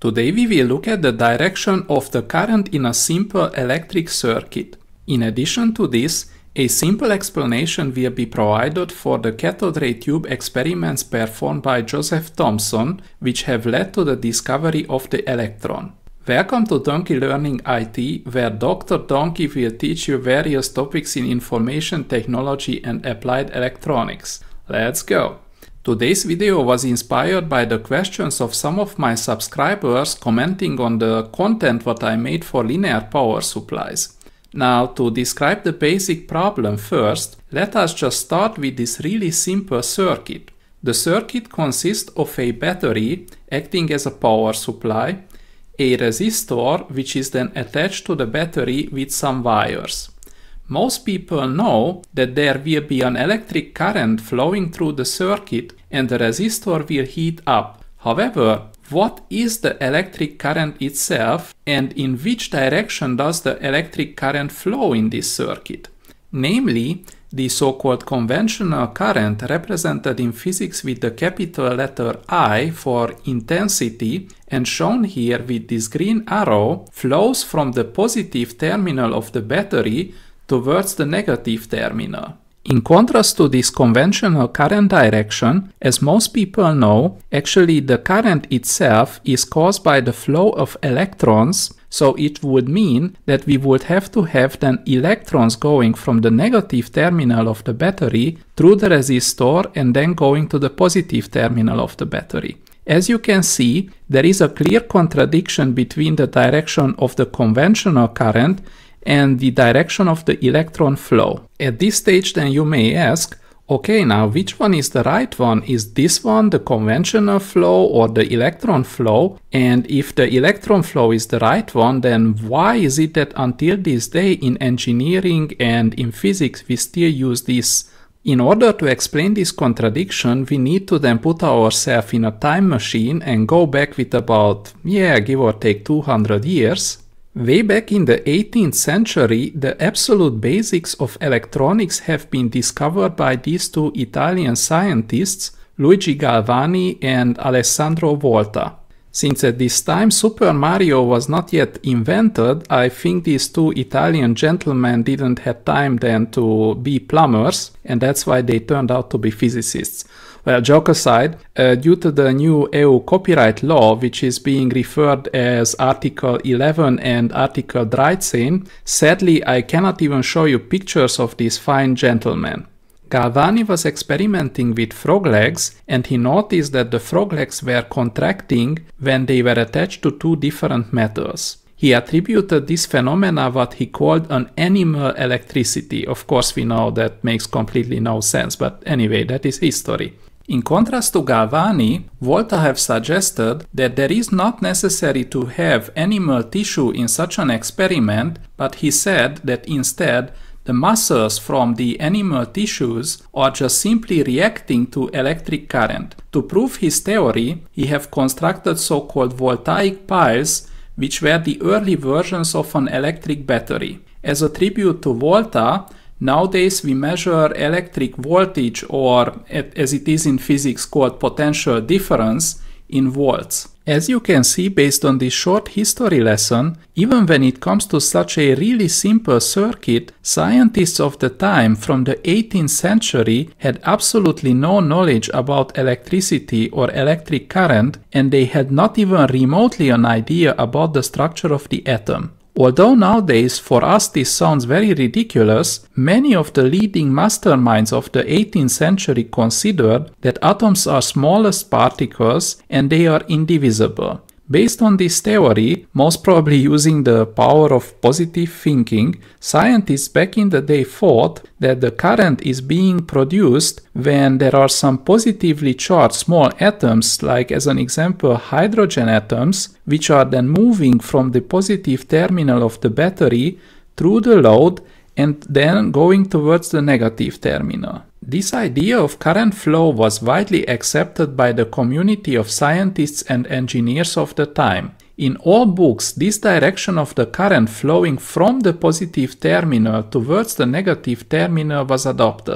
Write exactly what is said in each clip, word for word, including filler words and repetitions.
Today we will look at the direction of the current in a simple electric circuit. In addition to this, a simple explanation will be provided for the cathode ray tube experiments performed by Joseph Thompson, which have led to the discovery of the electron. Welcome to Donkey Learning I T, where Doctor Donkey will teach you various topics in information technology and applied electronics. Let's go! Today's video was inspired by the questions of some of my subscribers commenting on the content what I made for linear power supplies. Now, to describe the basic problem first, let us just start with this really simple circuit. The circuit consists of a battery acting as a power supply, a resistor which is then attached to the battery with some wires. Most people know that there will be an electric current flowing through the circuit and the resistor will heat up. However, what is the electric current itself and in which direction does the electric current flow in this circuit? Namely, the so-called conventional current represented in physics with the capital letter I for intensity and shown here with this green arrow flows from the positive terminal of the battery towards the negative terminal. In contrast to this conventional current direction, as most people know, actually the current itself is caused by the flow of electrons, so it would mean that we would have to have then electrons going from the negative terminal of the battery through the resistor and then going to the positive terminal of the battery. As you can see, there is a clear contradiction between the direction of the conventional current and the direction of the electron flow. At this stage then you may ask, okay, now which one is the right one? Is this one the conventional flow or the electron flow? And if the electron flow is the right one, then why is it that until this day in engineering and in physics we still use this? In order to explain this contradiction, we need to then put ourselves in a time machine and go back with about, yeah, give or take two hundred years. Way back in the eighteenth century, the absolute basics of electronics have been discovered by these two Italian scientists, Luigi Galvani and Alessandro Volta. Since at this time Super Mario was not yet invented, I think these two Italian gentlemen didn't have time then to be plumbers, and that's why they turned out to be physicists. Well, joke aside, uh, due to the new E U copyright law, which is being referred as Article eleven and Article thirteen, sadly I cannot even show you pictures of these fine gentlemen. Galvani was experimenting with frog legs and he noticed that the frog legs were contracting when they were attached to two different metals. He attributed this phenomena what he called an animal electricity. Of course we know that makes completely no sense, but anyway, that is history. In contrast to Galvani, Volta have suggested that there is not necessary to have animal tissue in such an experiment, but he said that instead the muscles from the animal tissues are just simply reacting to electric current. To prove his theory, he have constructed so-called voltaic piles, which were the early versions of an electric battery. As a tribute to Volta, nowadays we measure electric voltage, or as it is in physics called potential difference, in volts. As you can see based on this short history lesson, even when it comes to such a really simple circuit, scientists of the time from the eighteenth century had absolutely no knowledge about electricity or electric current, and they had not even remotely an idea about the structure of the atom. Although nowadays for us this sounds very ridiculous, many of the leading masterminds of the eighteenth century considered that atoms are smallest particles and they are indivisible. Based on this theory, most probably using the power of positive thinking, scientists back in the day thought that the current is being produced when there are some positively charged small atoms, like as an example hydrogen atoms, which are then moving from the positive terminal of the battery through the load and then going towards the negative terminal. This idea of current flow was widely accepted by the community of scientists and engineers of the time. In all books, this direction of the current flowing from the positive terminal towards the negative terminal was adopted.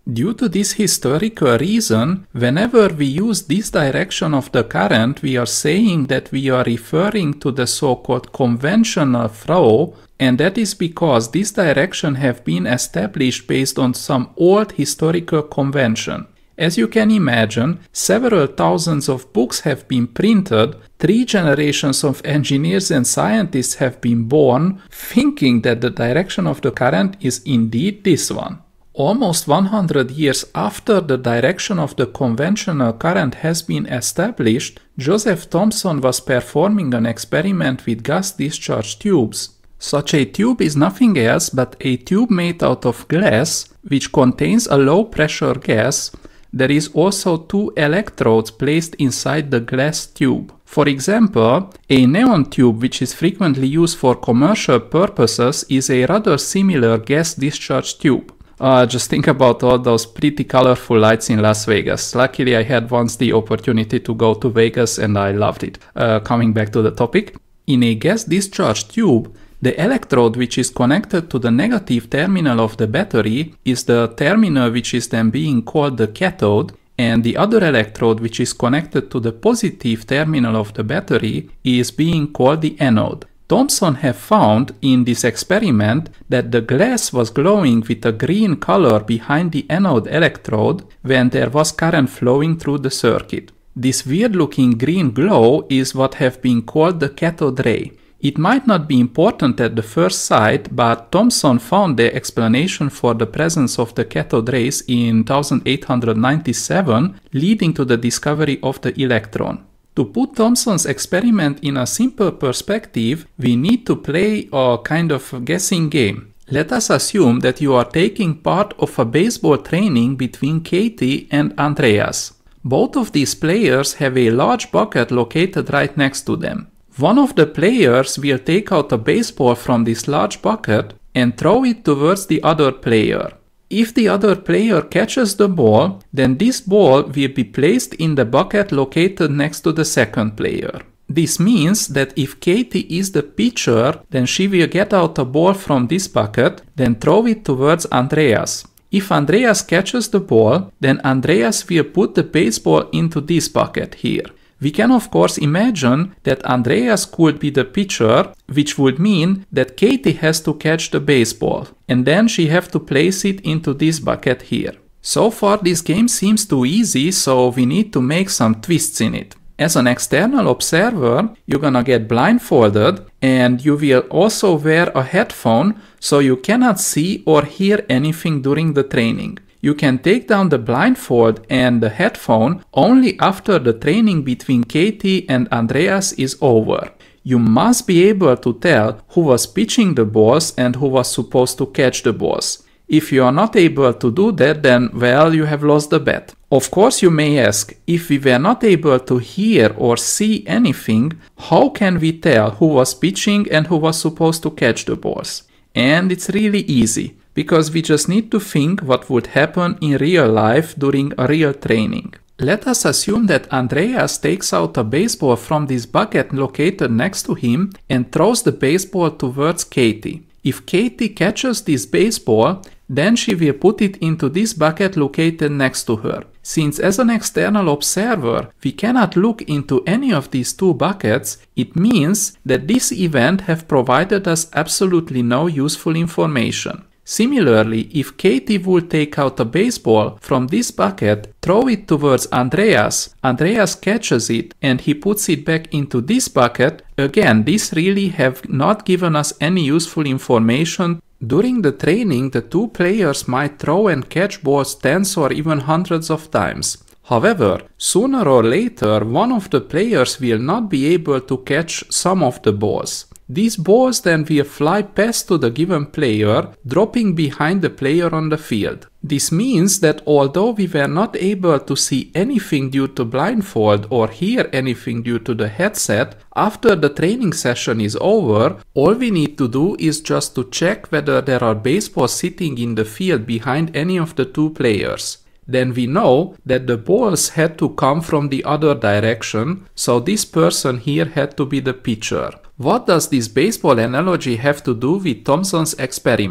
Due to this historical reason, whenever we use this direction of the current, we are saying that we are referring to the so-called conventional flow, and that is because this direction have been established based on some old historical convention. As you can imagine, several thousands of books have been printed, three generations of engineers and scientists have been born, thinking that the direction of the current is indeed this one. Almost one hundred years after the direction of the conventional current has been established, Joseph Thompson was performing an experiment with gas discharge tubes. Such a tube is nothing else but a tube made out of glass, which contains a low-pressure gas. There is also two electrodes placed inside the glass tube. For example, a neon tube, which is frequently used for commercial purposes, is a rather similar gas discharge tube. Uh, just think about all those pretty colorful lights in Las Vegas. Luckily, I had once the opportunity to go to Vegas and I loved it. Uh, coming back to the topic, in a gas discharge tube, the electrode which is connected to the negative terminal of the battery is the terminal which is then being called the cathode, and the other electrode which is connected to the positive terminal of the battery is being called the anode. Thompson have found in this experiment that the glass was glowing with a green color behind the anode electrode when there was current flowing through the circuit. This weird-looking green glow is what have been called the cathode ray. It might not be important at the first sight, but Thompson found the explanation for the presence of the cathode rays in eighteen ninety-seven, leading to the discovery of the electron. To put Thompson's experiment in a simple perspective, we need to play a kind of guessing game. Let us assume that you are taking part of a baseball training between Katie and Andreas. Both of these players have a large bucket located right next to them. One of the players will take out a baseball from this large bucket and throw it towards the other player. If the other player catches the ball, then this ball will be placed in the bucket located next to the second player. This means that if Katie is the pitcher, then she will get out a ball from this bucket, then throw it towards Andreas. If Andreas catches the ball, then Andreas will put the baseball into this bucket here. We can of course imagine that Andreas could be the pitcher, which would mean that Katie has to catch the baseball, and then she have to place it into this bucket here. So far this game seems too easy, so we need to make some twists in it. As an external observer, you're gonna get blindfolded, and you will also wear a headphone, so you cannot see or hear anything during the training. You can take down the blindfold and the headphone only after the training between Katie and Andreas is over. You must be able to tell who was pitching the balls and who was supposed to catch the balls. If you are not able to do that, then, well, you have lost the bet. Of course, you may ask, if we were not able to hear or see anything, how can we tell who was pitching and who was supposed to catch the balls? And it's really easy, because we just need to think what would happen in real life during a real training. Let us assume that Andreas takes out a baseball from this bucket located next to him and throws the baseball towards Katie. If Katie catches this baseball, then she will put it into this bucket located next to her. Since as an external observer, we cannot look into any of these two buckets, it means that this event have provided us absolutely no useful information. Similarly, if Katie would take out a baseball from this bucket, throw it towards Andreas, Andreas catches it and he puts it back into this bucket, again, this really have not given us any useful information. During the training, the two players might throw and catch balls tens or even hundreds of times. However, sooner or later, one of the players will not be able to catch some of the balls. These balls then will fly past to the given player, dropping behind the player on the field. This means that although we were not able to see anything due to blindfold or hear anything due to the headset, after the training session is over, all we need to do is just to check whether there are baseballs sitting in the field behind any of the two players. Then we know that the balls had to come from the other direction, so this person here had to be the pitcher. What does this baseball analogy have to do with Thompson's experiment?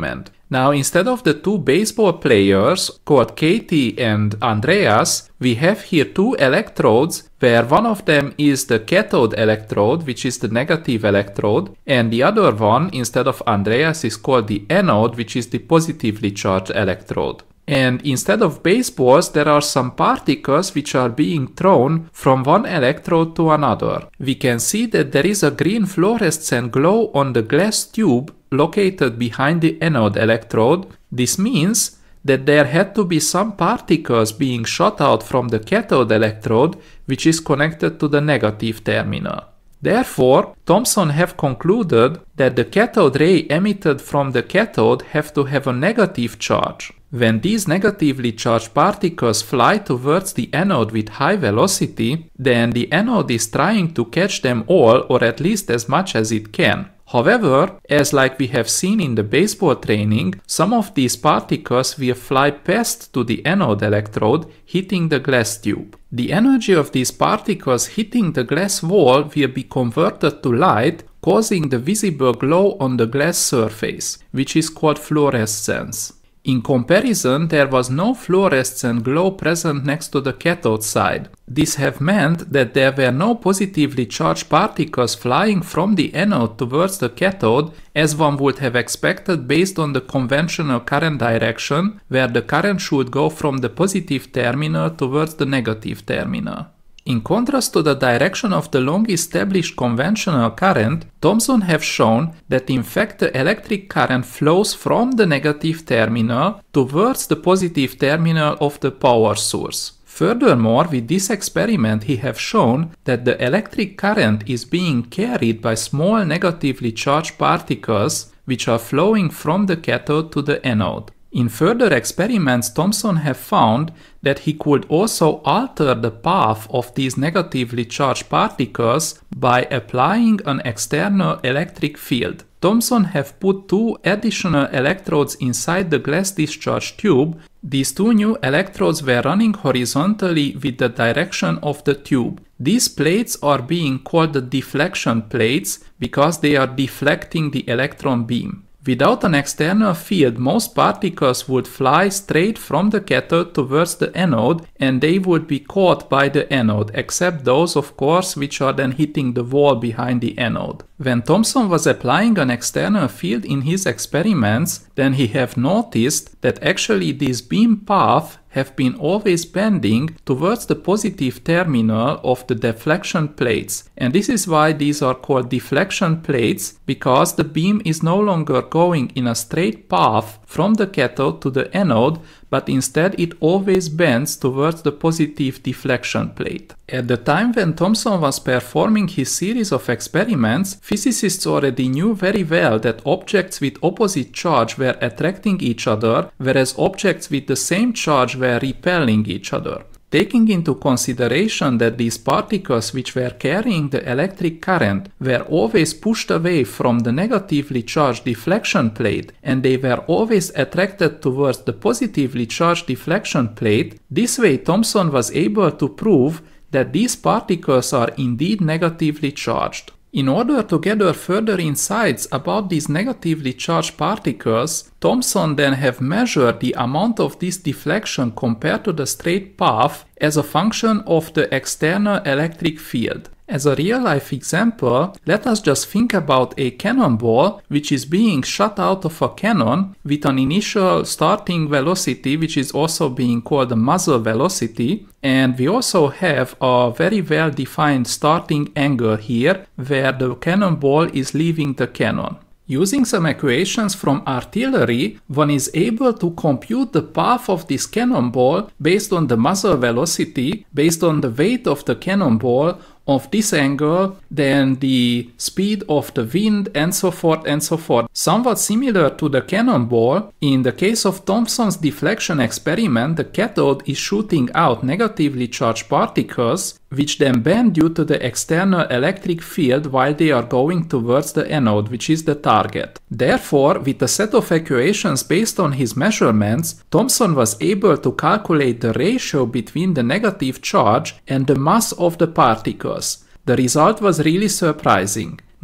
Now, instead of the two baseball players called Katie and Andreas, we have here two electrodes where one of them is the cathode electrode, which is the negative electrode, and the other one, instead of Andreas, is called the anode, which is the positively charged electrode. And instead of baseballs, there are some particles which are being thrown from one electrode to another. We can see that there is a green fluorescent glow on the glass tube located behind the anode electrode. This means that there had to be some particles being shot out from the cathode electrode, which is connected to the negative terminal. Therefore, Thompson have concluded that the cathode ray emitted from the cathode have to have a negative charge. When these negatively charged particles fly towards the anode with high velocity, then the anode is trying to catch them all, or at least as much as it can. However, as like we have seen in the baseball training, some of these particles will fly past to the anode electrode, hitting the glass tube. The energy of these particles hitting the glass wall will be converted to light, causing the visible glow on the glass surface, which is called fluorescence. In comparison, there was no fluorescent glow present next to the cathode side. This have meant that there were no positively charged particles flying from the anode towards the cathode, as one would have expected based on the conventional current direction, where the current should go from the positive terminal towards the negative terminal. In contrast to the direction of the long-established conventional current, Thompson have shown that in fact the electric current flows from the negative terminal towards the positive terminal of the power source. Furthermore, with this experiment he have shown that the electric current is being carried by small negatively charged particles which are flowing from the cathode to the anode. In further experiments, Thompson have found that he could also alter the path of these negatively charged particles by applying an external electric field. Thompson have put two additional electrodes inside the glass discharge tube. These two new electrodes were running horizontally with the direction of the tube. These plates are being called the deflection plates because they are deflecting the electron beam. Without an external field, most particles would fly straight from the cathode towards the anode and they would be caught by the anode, except those, of course, which are then hitting the wall behind the anode. When Thompson was applying an external field in his experiments, then he have noticed that actually this beam path have been always bending towards the positive terminal of the deflection plates. And this is why these are called deflection plates, because the beam is no longer going in a straight path from the cathode to the anode, but instead it always bends towards the positive deflection plate. At the time when Thompson was performing his series of experiments, physicists already knew very well that objects with opposite charge were attracting each other, whereas objects with the same charge were repelling each other. Taking into consideration that these particles which were carrying the electric current were always pushed away from the negatively charged deflection plate and they were always attracted towards the positively charged deflection plate, this way Thompson was able to prove that these particles are indeed negatively charged. In order to gather further insights about these negatively charged particles, Thompson then have measured the amount of this deflection compared to the straight path as a function of the external electric field. As a real-life example, let us just think about a cannonball which is being shot out of a cannon with an initial starting velocity which is also being called the muzzle velocity, and we also have a very well-defined starting angle here where the cannonball is leaving the cannon. Using some equations from artillery, one is able to compute the path of this cannonball based on the muzzle velocity, based on the weight of the cannonball, of this angle, then the speed of the wind, and so forth and so forth. Somewhat similar to the cannonball, in the case of Thompson's deflection experiment, the cathode is shooting out negatively charged particles, which then bend due to the external electric field while they are going towards the anode, which is the target. Therefore, with a set of equations based on his measurements, Thompson was able to calculate the ratio between the negative charge and the mass of the particles. The result was really surprising.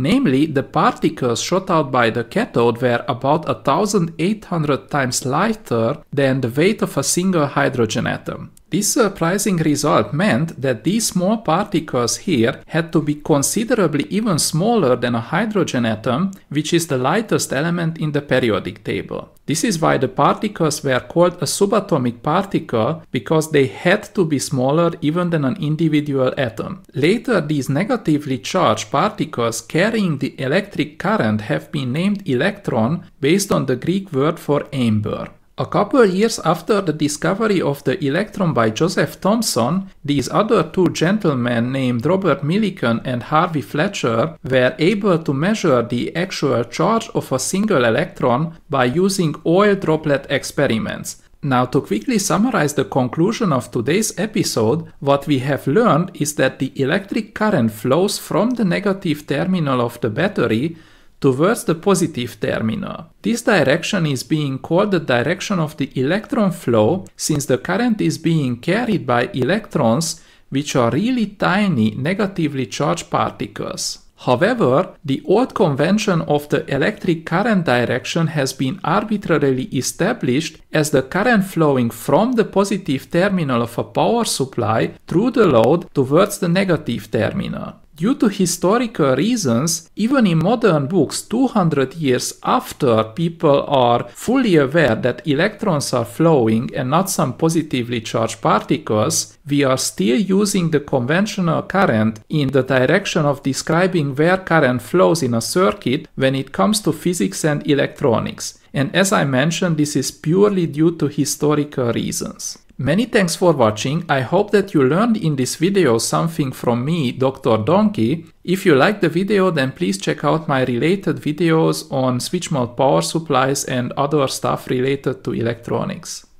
Namely, the particles shot out by the cathode were about one thousand eight hundred times lighter than the weight of a single hydrogen atom. This surprising result meant that these small particles here had to be considerably even smaller than a hydrogen atom, which is the lightest element in the periodic table. This is why the particles were called a subatomic particle, because they had to be smaller even than an individual atom. Later, these negatively charged particles carrying the electric current have been named electron based on the Greek word for amber. A couple years after the discovery of the electron by Joseph Thompson, these other two gentlemen named Robert Millikan and Harvey Fletcher were able to measure the actual charge of a single electron by using oil droplet experiments. Now, to quickly summarize the conclusion of today's episode, what we have learned is that the electric current flows from the negative terminal of the battery towards the positive terminal. This direction is being called the direction of the electron flow, since the current is being carried by electrons, which are really tiny negatively charged particles. However, the old convention of the electric current direction has been arbitrarily established as the current flowing from the positive terminal of a power supply through the load towards the negative terminal. Due to historical reasons, even in modern books two hundred years after people are fully aware that electrons are flowing and not some positively charged particles, we are still using the conventional current in the direction of describing where current flows in a circuit when it comes to physics and electronics. And as I mentioned, this is purely due to historical reasons. Many thanks for watching. I hope that you learned in this video something from me, Doctor Donkey. If you liked the video, then please check out my related videos on switch mode power supplies and other stuff related to electronics.